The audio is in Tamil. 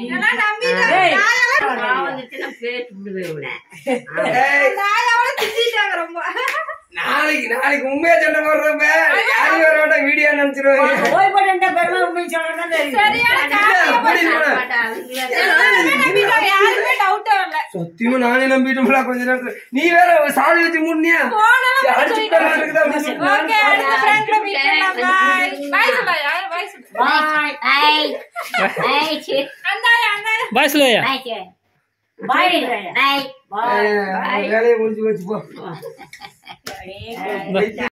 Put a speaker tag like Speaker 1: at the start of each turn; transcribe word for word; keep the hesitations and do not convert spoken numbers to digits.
Speaker 1: இதெல்லாம் நம்பிட்டேன் நான் வந்துட்டு நான் பேட் விடுவேன் நான் அவளை திட்டிட்டாங்க ரொம்ப
Speaker 2: நாளைக்கு நாளைக்கு உண்மையா சண்டை போடுறப்ப யாரும் வர மாட்டா வீடியோ நினைச்சிருவாங்க
Speaker 3: போய் போட்டு பெருமை உண்மை சொல்லணும்
Speaker 1: யாருமே டவுட் வரல
Speaker 2: சத்தியமா நானே நம்பிட்டோம்ல கொஞ்ச நேரத்துல நீ வேற சாதி வச்சு முன்னியா
Speaker 1: ஓகே அடுத்த ஃப்ரெண்ட்ல மீட் பண்ணலாம் பை பை சொல்ல யார் பை சொல்ல
Speaker 3: பாய்
Speaker 1: பை பை அந்தாயா அந்தாயா
Speaker 3: பாய் சொல்லுயா பாய் பாய்
Speaker 2: வேலையை முடிஞ்சு வச்சு போ